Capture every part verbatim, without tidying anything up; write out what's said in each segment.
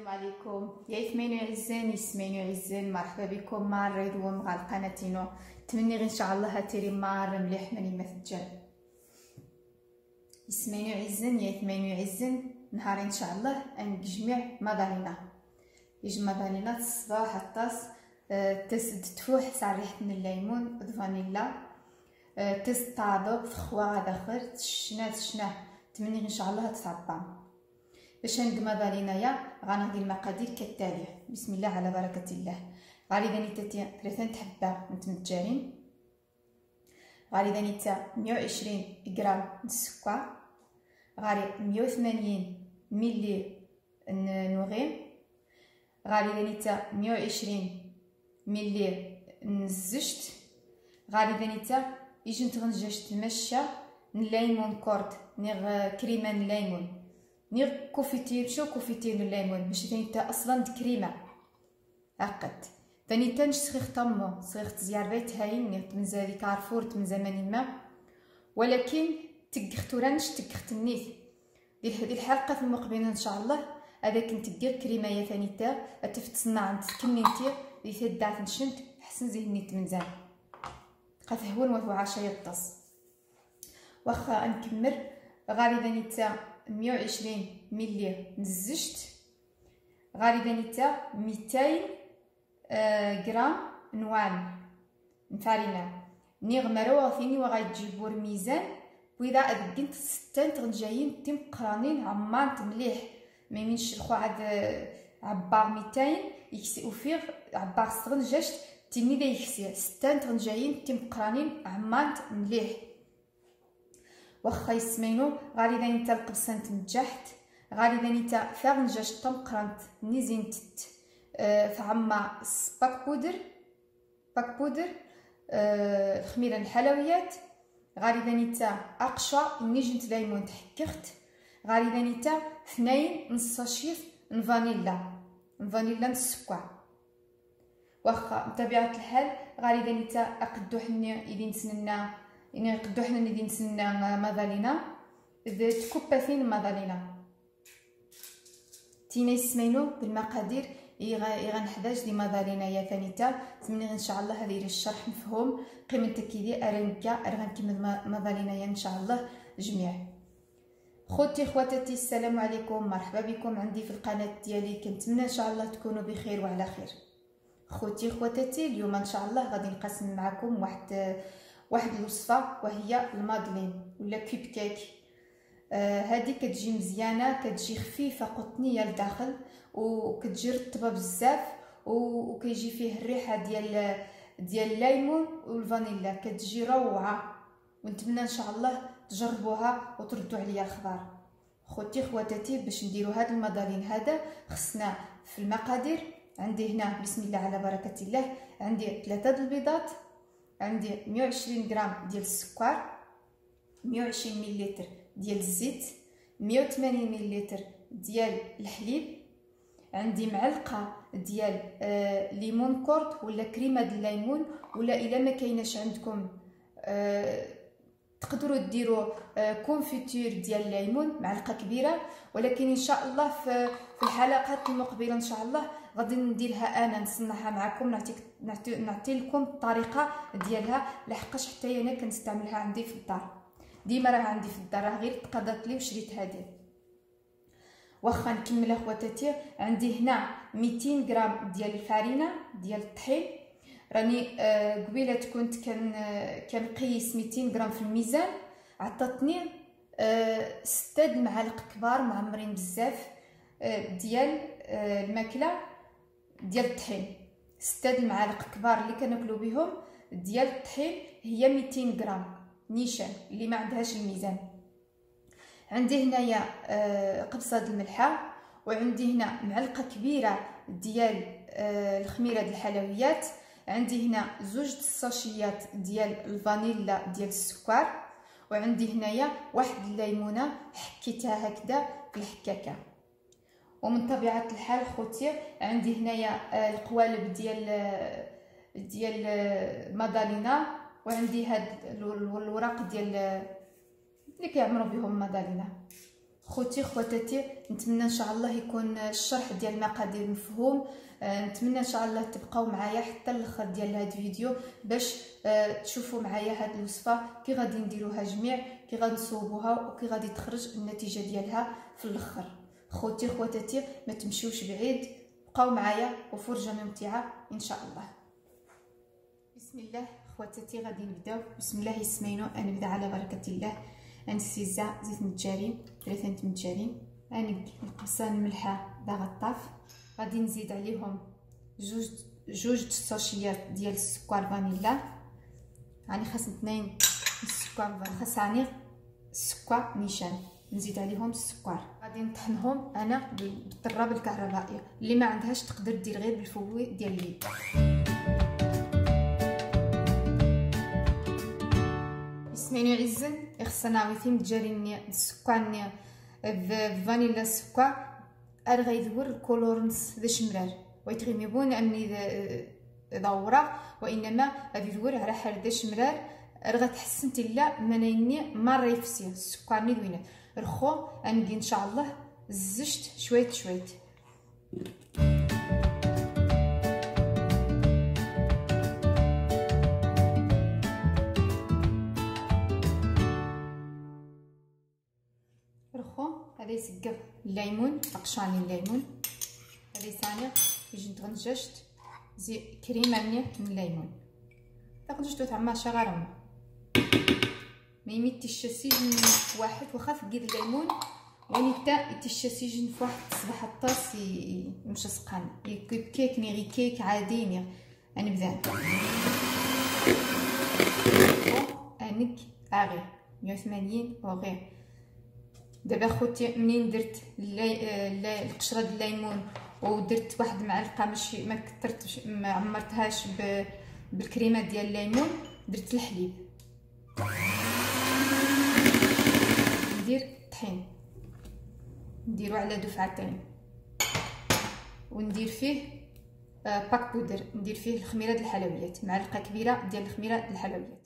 السلام عليكم يا يثمين يعزين يسمين يعزين، مرحبا بكم مع رضوان مع القناتينو. نتمنى ان شاء الله هاتيري مار مليح ملي مثجل يسمين يعزين يا يثمين يعزين. نهار ان شاء الله نجمع مدالينا يجمع مدالينا الصباح الطاس تس تفوح ساع ريحه من الليمون فانيلا تس طابق فخوا داخل تشنا تشنا. نتمنى ان شاء الله تصعبا. باش نقما بالينايا غنغدي المقادير كالتالي. بسم الله على بركه الله. غادي دانيتا ثلاثة حبه متمجرين، غادي دانيتا مية وعشرين غرام السكر، غادي مية وثمانين ملي نوغي، غادي دانيتا مية وعشرين ملي الزجت، غادي دانيتا يجي نتغنجاش تمشى الليمون كورد نيغ كريمه الليمون نيغ كوفيتير شو كوفيتير الليمون باش ثاني اصلا كريمه عقد ثاني تنش صغير طمو صغير تزيار بيت هاين نيغ تمزا ديك كارفور تمزا ماني ما، ولكن تكختورانش تكختنيت دي هذه الحلقه في المقبلين ان شاء الله. هذا كنت دير كريمه يا ثاني تا تفتصنع عند كنيتي دي ثدات نشنت حسن زهني تمزان قفهون وهو عشا يطس واخا نكمل. غادي دانيتا مية وعشرين ملي نزجت، غادي دانيتا ميتين غرام نوال نفارينا نيغ مروثيني وغادي تجيبوا الميزان واذا ادقنت ستان تغنجايين تيم قرانين عمانت مليح ما يمينش الخو عاد عبار ميتين يكسي وفيغ عبار صغنجاش تيمي دا يكسي ستان تغنجايين تيم قرانين عمانت مليح واخا يسمينو. غادي دانيتا القبصه نتمجحت، غادي دانيتا فاغنجاش طمقرانت نيزين تت أه فعما سباك بودر باك بودر أه الخميره الحلويات، غادي دانيتا اقشا نيجنت ليمون تحكخت، غادي دانيتا اثنين نص شيف فانيلا فانيلا السكر واخا بطبيعه الحال. غادي دانيتا اقدو حني يدي نتسنى يعني نقدو حنا ندي نتسنى مادالينا ذات كوباثين مادالينا تينا يسمينو بالمقادير غنحتاج دي مادالينا يا ثانيتا. نتمنى ان شاء الله هذه الشرح مفهوم قيمه كيدي ارنكا ارغنكمل مادالينا يا ان شاء الله جميع. خوتي خواتاتي السلام عليكم، مرحبا بكم عندي في القناه ديالي. كنتمنى ان شاء الله تكونوا بخير وعلى خير. خوتي خواتاتي اليوم ان شاء الله غادي نقسم معكم واحد واحد الوصفه وهي المادلين ولا كيب كيك. آه هذه كتجي مزيانه كتجي خفيفه قطنيه لداخل وكتجي رطبه بزاف وكيجي فيه الريحه ديال ديال الليمون والفانيلا كتجي روعه، ونتمنى ان شاء الله تجربوها وتردوا عليا الخبر. خوتي خواتاتي باش نديروا هذا المادلين هذا خصنا في المقادير عندي هنا بسم الله على بركه الله عندي ثلاثه البيضات، عندي مية وعشرين غرام ديال السكر، مية وعشرين مليلتر ديال الزيت، مية وثمانين مليلتر ديال الحليب، عندي معلقه ديال آه ليمون كورد ولا كريمه د الليمون، ولا الا ما كايناش عندكم آه تقدروا ديروا آه كونفيتور ديال الليمون معلقه كبيره، ولكن ان شاء الله في في الحلقات المقبله ان شاء الله غادي نديرها انا نصنعها معكم نعطيك نعطي, نعطي لكم الطريقه ديالها لحقاش حتى انا كنستعملها عندي في الدار ديما راه عندي في الدار راه غير تقادات لي وشريت هذه. واخا نكمل اخواتاتي عندي هنا ميتين غرام ديال الفارينه ديال الطحين، راني آه قبيله كنت كان آه كنقيس ميتين غرام في الميزان عطاتني آه ستة معالق كبار معمرين بزاف آه ديال آه الماكله ديال الطحين. ستة المعالق كبار اللي كناكلو بهم ديال الطحين هي ميتين غرام نيشان اللي ما عندهاش الميزان. عندي هنايا آه قبصه د الملحه، وعندي هنا معلقه كبيره ديال آه الخميره د الحلويات، عندي هنا زوج الساشيات ديال الفانيلا ديال السكر، وعندي هنايا واحد الليمونه حكيتها هكذا في الحكاكه. ومن طبيعه الحال خوتي عندي هنايا القوالب ديال ديال مادالينا، وعندي هاد الوراق ديال اللي كيعمروا بهم مادالينا. خوتي خواتاتي، نتمنى ان شاء الله يكون الشرح ديال المقادير مفهوم. آه نتمنى ان شاء الله تبقاو معايا حتى الاخر ديال هذا الفيديو باش آه تشوفوا معايا هذه الوصفه كي غادي نديروها جميع، كي غادي نصوبوها وكي غادي تخرج النتيجه ديالها في الاخر. خوتي خواتاتي ما تمشيوش بعيد، بقاو معايا وفرجه ممتعه ان شاء الله. بسم الله خواتاتي غادي نبداو. بسم الله يسمينو. نبدا على بركه الله. غنسيزا زيت النجارين ثلاثه نتجارين، غنقي القبصه الملحه دا غطاف، غادي نزيد عليهم جوج جوج ساشيات ديال السكر فانيلا، يعني خاص اثنين السكر خاص يعني السكر نيشان، نزيد عليهم السكر. غادي نطحنهم انا بالطراب الكهربائي، اللي ما عندهاش تقدر دير غير بالفوي ديال اليد. اسمعوني عزن خصنا عويثين تجارين السكر فانيلا السكر ار غيدور الكولورنس ذا شمرار ويتغيميبون امني ضوره، وانما غادي يدور على حال ذا شمرار ار غتحسن تلا منايني مره يفسي السكر ني دوينه رخو انقي ان شاء الله زشت شويه شويه. هذا يسقف الليمون، اقشاني الليمون هذا ثاني يجي نتغنجشت زي كريمه من الليمون تغنجشتو تاع ماشا غرام ما يميت الشاسيجن في واحد واخا فقيد الليمون يعني تا الشاسيجن في واحد تصبح الطاس يمشي سقان يكيب كيك ني غي كيك عادي. انا نبدا انك اغي مية وثمانين وغير. دابا خوتي منين درت القشره ديال الليمون ودرت واحد المعلقه ماشي ما كثرتش ما عمرتهاش بالكريمه ديال الليمون، درت الحليب ندير الطحين نديرو على دفعتين وندير فيه باك بودر، ندير فيه الخميره ديال الحلويات، معلقه كبيره ديال الخميره ديال الحلويات.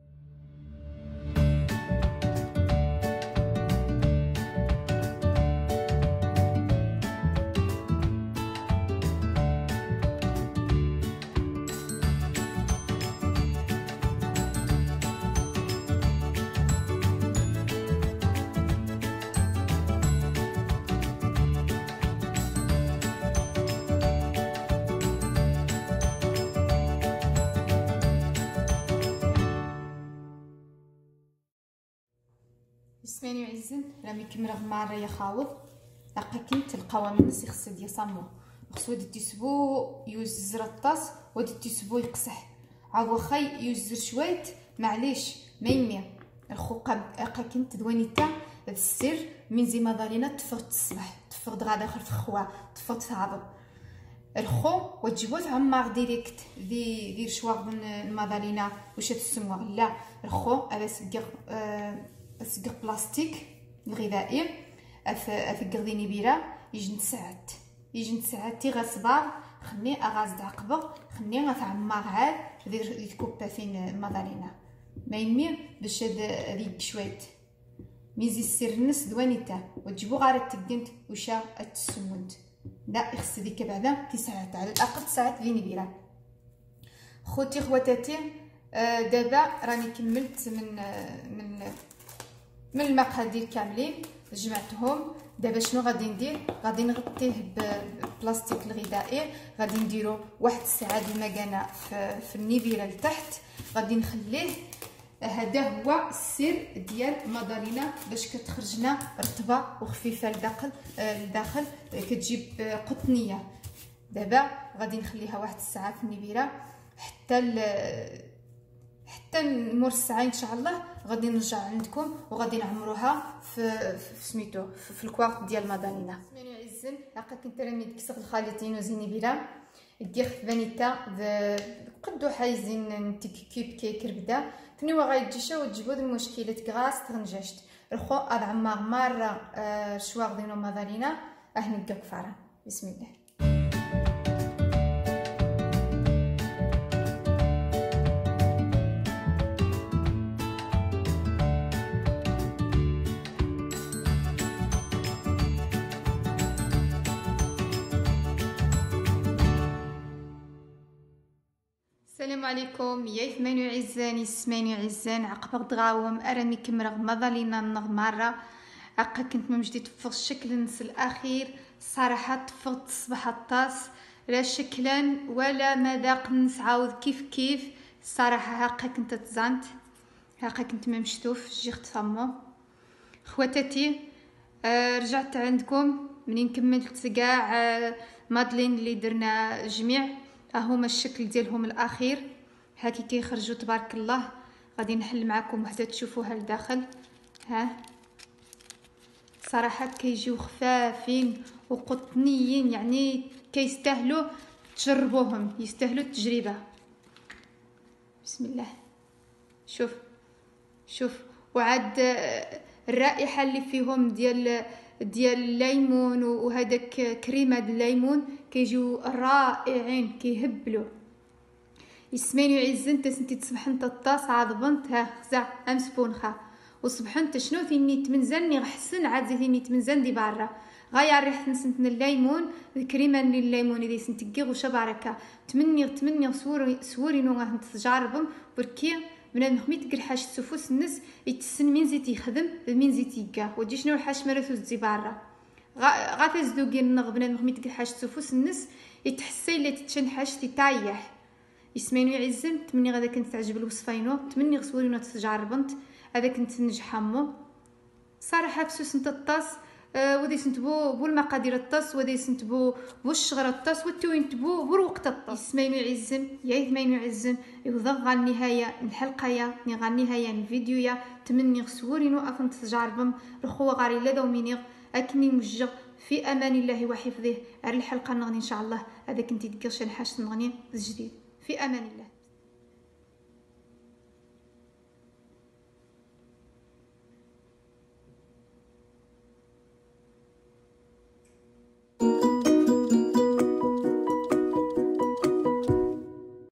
اسمعني عزن راه مكمل غمار يا خاوض لقا كنت القوام الناس يخص ديال صامو خصو دي تيسبو يوزر الطاس ودي تيسبو يقصح عاد واخا يوزر شويه معليش ما يمي الخوقه لقا كنت دوانيتا السر من زي ما ظالينا تفرط الصباح تفرط غادا داخل في الخوا تفرط في عظم الخو وتجيبو تعمر ديريكت دي دير شواغ من المظالينا واش تسموا لا الخو هذا سكر آه سكر بلاستيك الغذائي افكر ديني بيرا يجي نساعات يجي نساعات تي غصبار خني اغاز دعقبه خني غتعمر عاد دير يتكوبا فين المظالينا ما يمي باش هذيك شويه ميزي السر الناس دوانيتا وتجيبو غير تقنت وشا التسمند لا يخص ديك بعدا تساعات على الاقل ساعات ديني بيرا. خوتي خواتاتي آه دابا راني كملت من آه من من المقادير كاملين جمعتهم. دابا شنو غادي ندير؟ غادي نغطيه ببلاستيك الغذائي، غادي نديرو واحد الساعه د المكانه في, في النيفيره لتحت، غادي نخليه. هذا هو السر ديال مادالينا باش كتخرج لنا رطبه وخفيفه لداخل لداخل كتجيب قطنيه. دابا غادي نخليها واحد الساعه في النيفيره حتى حتى نمر الساعه ان شاء الله غادي نرجع عندكم وغادي نعمروها في في سميتو في, في الكواغ ديال مادالينا. سمعني عزن هكا كنت راني ديك الخليطين وزيني بلا دير فانيتا قدو حايزين نتيك كيب كيك ربدا تنوا غايتجيشا وتجيبو المشكله كغاس تغنجشت الخو هذا عمار مره آه شواغ دينو مادالينا اهني كفاره. بسم الله. السلام عليكم يا ثمان يعزان يسمان يعزان عقب دغاوم اراني كمرغ مظالينا نغ مره عقا كنت ممجدي تفغ الشكل النص الاخير صراحه تفغت تصبح الطاس لا شكلا ولا مذاق نسعاود كيف كيف الصراحه هاكا كنت تزانت هاكا كنت ممشتوف جيخت فمو خواتاتي. آه رجعت عندكم منين كملت كاع آه مادلين اللي درنا جميع هما الشكل ديالهم الاخير هاكي كيخرجوا تبارك الله. غادي نحل معكم وحده تشوفوها لداخل. ها صراحه كيجيو خفافين وقطنيين يعني كيستاهلوا تجربوهم يستاهلوا التجربه. بسم الله شوف شوف وعاد الرائحه اللي فيهم ديال ديال الليمون وهذاك كريمه الليمون كيجيو رائعين كيهبلوا. يسمين يعزن تسنتي تصبح انت الطاس عاد بنت ها خزع ام سبونخه وصبح انت شنو ثيني تمنزني غحسن عاد زيتيني تمنزن دي برا غايا ريحه نسنتنا الليمون الكريمه اللي الليمون اللي سنتكي وش بركه تمني تمني صوري صوري نو غنت تجاربهم بركي بنادم خميت كل حاجه السفوس الناس يتسن من زيت يخدم من زيت يكا ودي شنو الحاج مرثوز دي برا غا تزدوقي النغ بنادم خميت كل حاجه السفوس الناس يتحسي اللي تتشن حاجه تطايح. يسمينو يعزم تمني غدا كنت تعجب الوصفينو تمني غصورينو تجاربنت هذا كنت ننجح حمو صراحه بسوس نتا الطاس آه ودي سنتبو بو المقادير الطاس ودي سنتبو بو الشغره الطاس وتوين تبو بو وقت الطاس. يسمينو يعزم يا يسمينو يعزم يوضغ النهايه الحلقه يا نغا النهايه الفيديو يا تمني غصورينو افنت تجاربم الخوه غاري لا دومينيغ اكني مجغ في امان الله وحفظه. على الحلقه نغني ان شاء الله هذا كنتي دكرشن حاجه نغني جديد في امان الله.